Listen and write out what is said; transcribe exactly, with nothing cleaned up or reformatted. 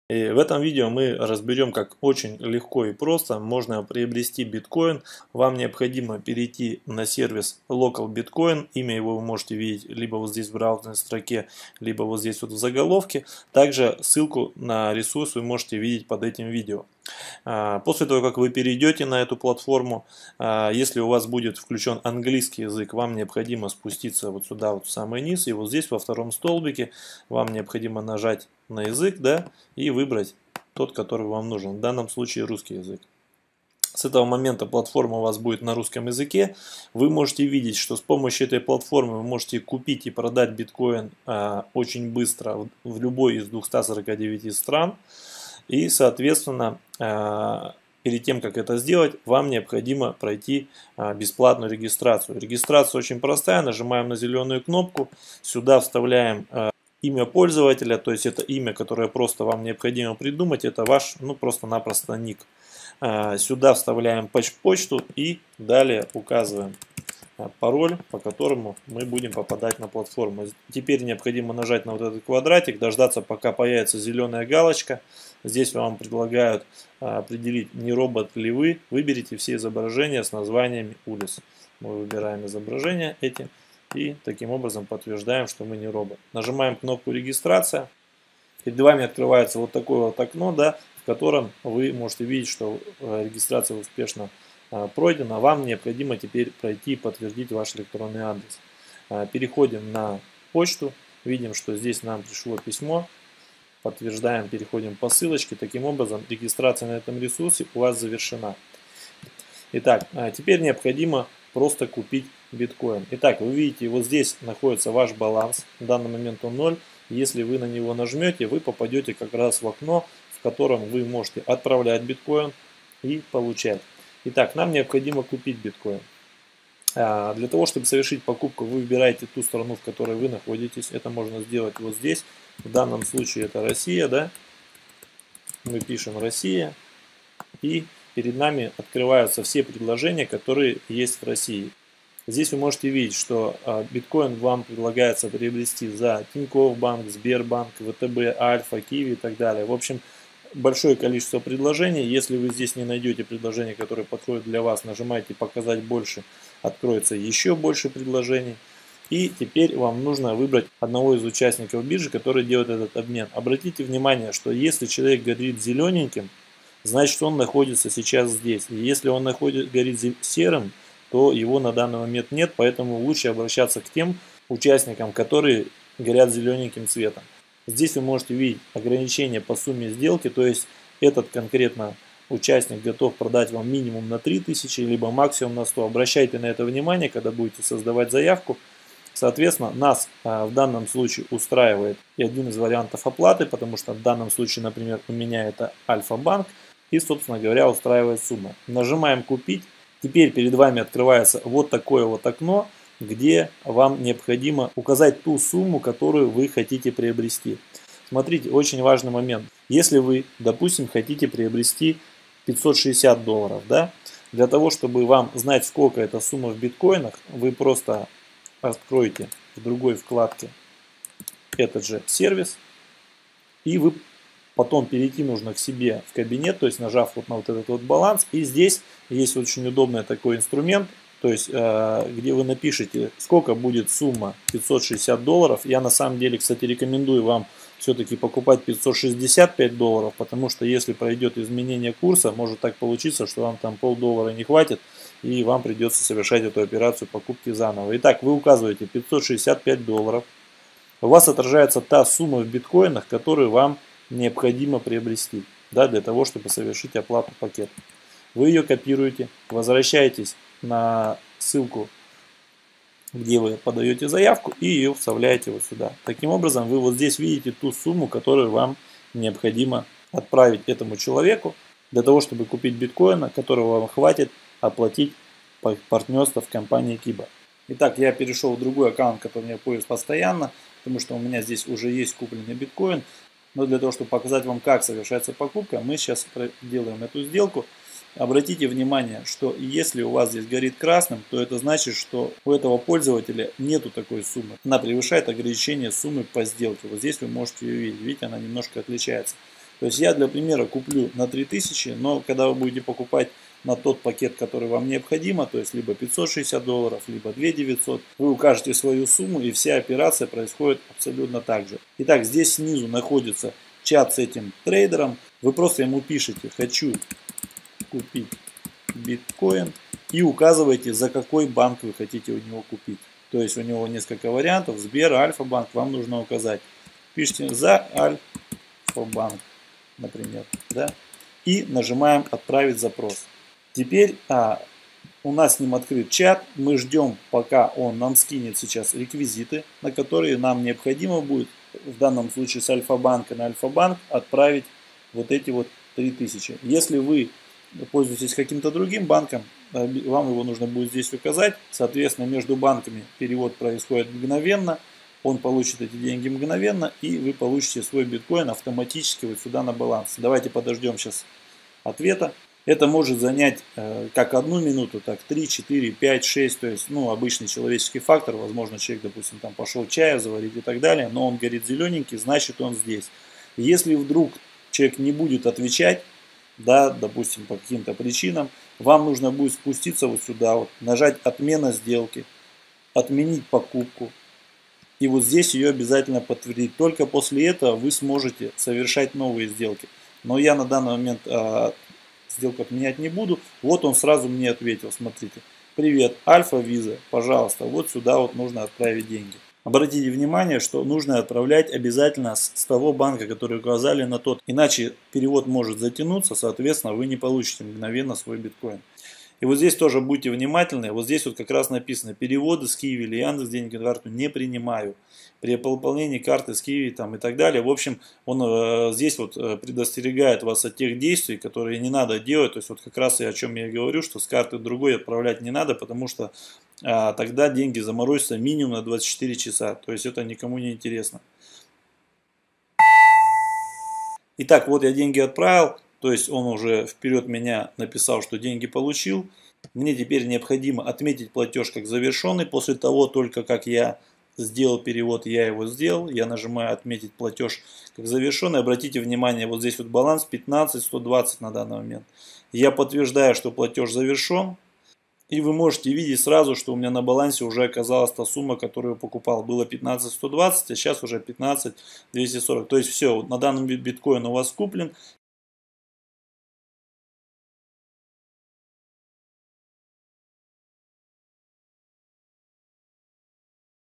И в этом видео мы разберем, как очень легко и просто можно приобрести биткоин. Вам необходимо перейти на сервис LocalBitcoin. Имя его вы можете видеть либо вот здесь в браузерной строке, либо вот здесь вот в заголовке. Также ссылку на ресурс вы можете видеть под этим видео. После того, как вы перейдете на эту платформу, если у вас будет включен английский язык, вам необходимо спуститься вот сюда, вот в самый низ, и вот здесь во втором столбике вам необходимо нажать на язык, да, и выбрать тот, который вам нужен, в данном случае русский язык. С этого момента платформа у вас будет на русском языке. Вы можете видеть, что с помощью этой платформы вы можете купить и продать биткоин а, очень быстро в, в любой из двухсот сорока девяти стран. И, соответственно, а, перед тем, как это сделать, вам необходимо пройти а, бесплатную регистрацию. Регистрация очень простая. Нажимаем на зеленую кнопку. Сюда вставляем а, имя пользователя, то есть это имя, которое просто вам необходимо придумать. Это ваш, ну, просто-напросто ник. Сюда вставляем почту и далее указываем пароль, по которому мы будем попадать на платформу. Теперь необходимо нажать на вот этот квадратик, дождаться, пока появится зеленая галочка. Здесь вам предлагают определить, не робот ли вы. Выберите все изображения с названиями улиц. Мы выбираем изображения эти и таким образом подтверждаем, что мы не робот. Нажимаем кнопку регистрация. Перед вами открывается вот такое вот окно, да, в котором вы можете видеть, что регистрация успешно пройдена. Вам необходимо теперь пройти и подтвердить ваш электронный адрес. Переходим на почту. Видим, что здесь нам пришло письмо. Подтверждаем, переходим по ссылочке. Таким образом, регистрация на этом ресурсе у вас завершена. Итак, теперь необходимо просто купить биткоин. Итак, вы видите, вот здесь находится ваш баланс. В данный момент он ноль. Если вы на него нажмете, вы попадете как раз в окно, в котором вы можете отправлять биткоин и получать. Итак, нам необходимо купить биткоин. Для того, чтобы совершить покупку, вы выбираете ту страну, в которой вы находитесь. Это можно сделать вот здесь. В данном случае это Россия, да? Мы пишем Россия. И перед нами открываются все предложения, которые есть в России. Здесь вы можете видеть, что биткоин вам предлагается приобрести за Тинькофф банк, Сбербанк, ВТБ, Альфа, Киви и так далее. В общем, большое количество предложений. Если вы здесь не найдете предложение, которое подходит для вас, нажимаете «Показать больше», откроется еще больше предложений. И теперь вам нужно выбрать одного из участников биржи, который делает этот обмен. Обратите внимание, что если человек горит зелененьким, значит он находится сейчас здесь. И если он находит, горит серым, то его на данный момент нет, поэтому лучше обращаться к тем участникам, которые горят зелененьким цветом. Здесь вы можете видеть ограничения по сумме сделки, то есть этот конкретно участник готов продать вам минимум на три тысячи, либо максимум на сто. Обращайте на это внимание, когда будете создавать заявку. Соответственно, нас а, в данном случае устраивает и один из вариантов оплаты, потому что в данном случае, например, у меня это Альфа-банк, и, собственно говоря, устраивает сумма. Нажимаем «Купить». Теперь перед вами открывается вот такое вот окно, где вам необходимо указать ту сумму, которую вы хотите приобрести. Смотрите, очень важный момент. Если вы, допустим, хотите приобрести пятьсот шестьдесят долларов, да, для того, чтобы вам знать, сколько эта сумма в биткоинах, вы просто откроете в другой вкладке этот же сервис, и вы потом перейти нужно к себе в кабинет, то есть нажав вот на вот этот вот баланс, и здесь есть очень удобный такой инструмент, то есть где вы напишите, сколько будет сумма пятьсот шестьдесят долларов. Я на самом деле, кстати, рекомендую вам все-таки покупать пятьсот шестьдесят пять долларов, потому что если пройдет изменение курса, может так получиться, что вам там полдоллара не хватит, и вам придется совершать эту операцию покупки заново. Итак, вы указываете пятьсот шестьдесят пять долларов. У вас отражается та сумма в биткоинах, которую вам необходимо приобрести, да, для того, чтобы совершить оплату пакета. Вы ее копируете, возвращаетесь на ссылку, где вы подаете заявку, и ее вставляете вот сюда. Таким образом, вы вот здесь видите ту сумму, которую вам необходимо отправить этому человеку, для того, чтобы купить биткоина, которого вам хватит оплатить партнерство в компании Киба. Итак, я перешел в другой аккаунт, который я пользуюсь постоянно, потому что у меня здесь уже есть купленный биткоин. Но для того, чтобы показать вам, как совершается покупка, мы сейчас делаем эту сделку. Обратите внимание, что если у вас здесь горит красным, то это значит, что у этого пользователя нету такой суммы. Она превышает ограничение суммы по сделке. Вот здесь вы можете ее видеть. Видите, она немножко отличается. То есть я для примера куплю на три тысячи, но когда вы будете покупать на тот пакет, который вам необходимо, то есть либо пятьсот шестьдесят долларов, либо две тысячи девятьсот, вы укажете свою сумму, и вся операция происходит абсолютно так же. Итак, здесь снизу находится чат с этим трейдером. Вы просто ему пишете: хочу купить биткоин, и указываете, за какой банк вы хотите у него купить. То есть у него несколько вариантов: Сбер, Альфа-банк, вам нужно указать. Пишите за Альфа-банк, например, да, и нажимаем отправить запрос. Теперь а, у нас с ним открыт чат, мы ждем, пока он нам скинет сейчас реквизиты, на которые нам необходимо будет, в данном случае с Альфа-банка на Альфа-банк, отправить вот эти вот три тысячи. Если вы пользуетесь каким-то другим банком, вам его нужно будет здесь указать. Соответственно, между банками перевод происходит мгновенно, он получит эти деньги мгновенно, и вы получите свой биткоин автоматически вот сюда на баланс. Давайте подождем сейчас ответа. Это может занять э, как одну минуту, так три, четыре, пять, шесть, то есть, ну, обычный человеческий фактор. Возможно, человек, допустим, там пошел чая заварить и так далее, но он горит зелененький, значит, он здесь. Если вдруг человек не будет отвечать, да, допустим, по каким-то причинам, вам нужно будет спуститься вот сюда, вот, нажать отмена сделки, отменить покупку, и вот здесь ее обязательно подтвердить. Только после этого вы сможете совершать новые сделки. Но я на данный момент а, сделку отменять не буду. Вот он сразу мне ответил, смотрите: привет, Альфа-Виза, пожалуйста, вот сюда вот нужно отправить деньги. Обратите внимание, что нужно отправлять обязательно с, с того банка, который указали на тот. Иначе перевод может затянуться, соответственно, вы не получите мгновенно свой биткоин. И вот здесь тоже будьте внимательны. Вот здесь вот как раз написано: переводы с Киви или Яндекс деньги на карту не принимаю. При выполнении карты с Киви там и так далее. В общем, он э, здесь вот предостерегает вас от тех действий, которые не надо делать. То есть вот как раз и о чем я и говорю, что с карты другой отправлять не надо, потому что э, тогда деньги заморозятся минимум на двадцать четыре часа. То есть это никому не интересно. Итак, вот я деньги отправил. То есть он уже вперед меня написал, что деньги получил. Мне теперь необходимо отметить платеж как завершенный. После того, только как я сделал перевод, я его сделал. Я нажимаю отметить платеж как завершенный. Обратите внимание, вот здесь вот баланс пятнадцать сто двадцать на данный момент. Я подтверждаю, что платеж завершен. И вы можете видеть сразу, что у меня на балансе уже оказалась та сумма, которую я покупал. Было пятнадцать сто двадцать, а сейчас уже пятнадцать двести сорок. То есть все, на данный биткоин у вас куплен.